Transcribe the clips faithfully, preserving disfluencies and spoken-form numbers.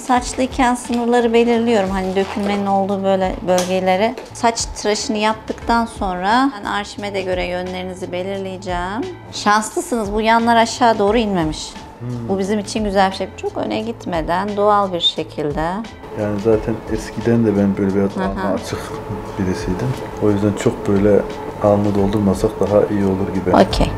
saçlıyken sınırları belirliyorum. Hani dökülmenin olduğu böyle bölgeleri. Saç tıraşını yaptıktan sonra ben Arşimed'e göre yönlerinizi belirleyeceğim. Şanslısınız, bu yanlar aşağı doğru inmemiş. Hmm. Bu bizim için güzel bir şey. Çok öne gitmeden doğal bir şekilde. Yani zaten eskiden de ben böyle biraz alnı açık birisiydim. O yüzden çok böyle alnı doldurmasak daha iyi olur gibi. Okey.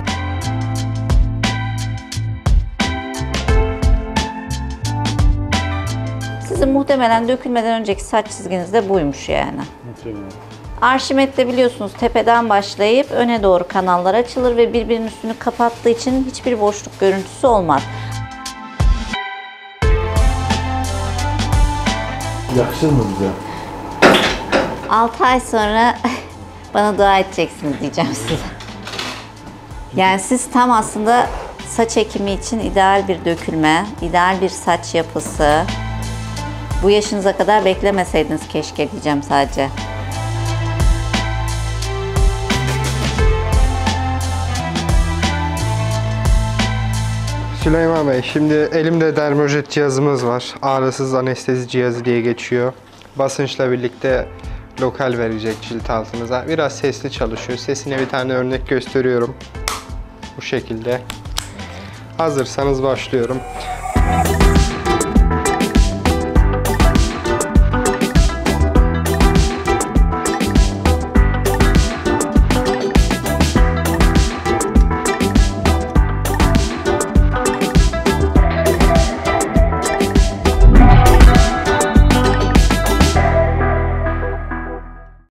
Sizin muhtemelen dökülmeden önceki saç çizginiz de buymuş yani. Muhtemelen. Arşimed'de biliyorsunuz tepeden başlayıp öne doğru kanallar açılır ve birbirinin üstünü kapattığı için hiçbir boşluk görüntüsü olmaz. Yakışır mı bize? altı ay sonra bana dua edeceksiniz diyeceğim size. Yani siz tam aslında saç ekimi için ideal bir dökülme, ideal bir saç yapısı. Bu yaşınıza kadar beklemeseydiniz keşke diyeceğim sadece. Süleyman Bey, şimdi elimde dermojet cihazımız var. Ağrısız anestezi cihazı diye geçiyor. Basınçla birlikte lokal verecek cilt altınıza. Biraz sesli çalışıyor. Sesine bir tane örnek gösteriyorum. Bu şekilde. Hazırsanız başlıyorum.